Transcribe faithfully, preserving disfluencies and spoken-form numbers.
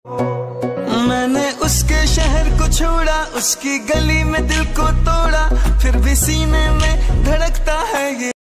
मैंने उसके शहर को छोड़ा, उसकी गली में दिल को तोड़ा, फिर भी सीने में धड़कता है ये।